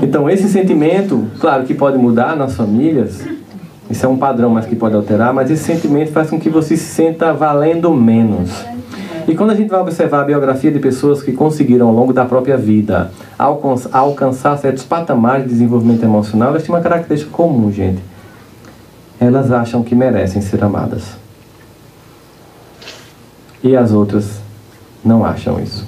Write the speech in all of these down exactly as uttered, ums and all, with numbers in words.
Então esse sentimento, claro que pode mudar nas famílias, isso é um padrão, mas que pode alterar, mas esse sentimento faz com que você se sinta valendo menos. E quando a gente vai observar a biografia de pessoas que conseguiram ao longo da própria vida alcançar certos patamares de desenvolvimento emocional, elas têm uma característica comum, gente. Elas acham que merecem ser amadas. E as outras não acham isso.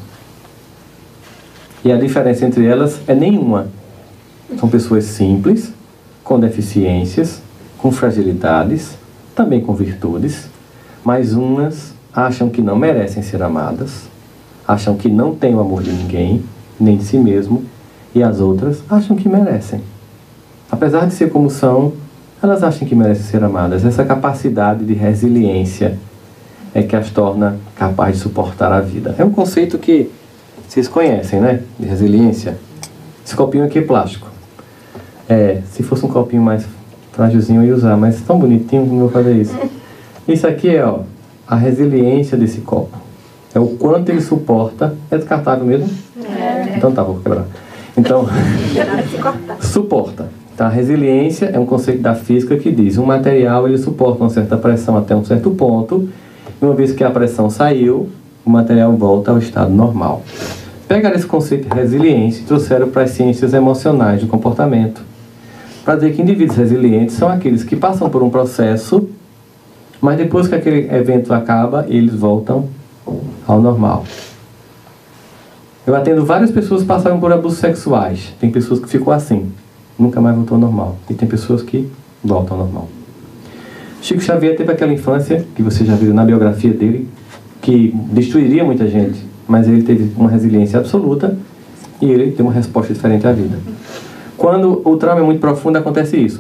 E a diferença entre elas é nenhuma. São pessoas simples, com deficiências, com fragilidades, também com virtudes, mas umas acham que não merecem ser amadas, acham que não têm o amor de ninguém, nem de si mesmo, e as outras acham que merecem. Apesar de ser como são, elas acham que merecem ser amadas. Essa capacidade de resiliência é que as torna capazes de suportar a vida. É um conceito que vocês conhecem, né? De resiliência. Esse copinho aqui é plástico. É, se fosse um copinho mais frágilzinho eu ia usar, mas tão bonitinho como eu vou fazer isso. Isso aqui é, ó, a resiliência desse copo. É o quanto ele suporta. É descartável mesmo? É. Então tá, vou quebrar. Então, suporta. Então, a resiliência é um conceito da física que diz um material ele suporta uma certa pressão até um certo ponto, e uma vez que a pressão saiu, o material volta ao estado normal. Pegaram esse conceito de resiliência e trouxeram para as ciências emocionais do comportamento, para dizer que indivíduos resilientes são aqueles que passam por um processo, mas depois que aquele evento acaba, eles voltam ao normal. Eu atendo várias pessoas que passaram por abusos sexuais. Tem pessoas que ficam assim, nunca mais voltou ao normal. E tem pessoas que voltam ao normal. Chico Xavier teve aquela infância, que você já viu na biografia dele, que destruiria muita gente, mas ele teve uma resiliência absoluta e ele tem uma resposta diferente à vida. Quando o trauma é muito profundo, acontece isso.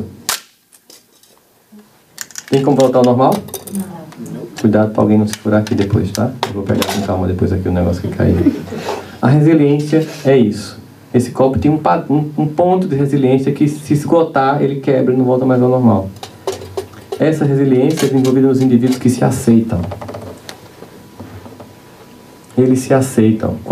Tem como voltar ao normal? Não. Cuidado para alguém não se furar aqui depois, tá? Eu vou pegar com calma depois aqui o negócio que caiu. A resiliência é isso. Esse copo tem um, um, um ponto de resiliência que, se esgotar, ele quebra e não volta mais ao normal. Essa resiliência é desenvolvida nos indivíduos que se aceitam. Eles se aceitam.